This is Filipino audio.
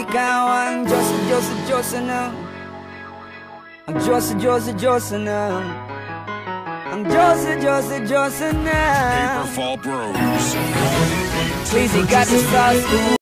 ikaw ang Dyosa, Dyosa, Dyosa na. Ang Dyosa, Dyosa, Dyosa na. Ang Dyosa, Dyosa, Dyosa na. Paper Fall Bros. Please, got the sauce.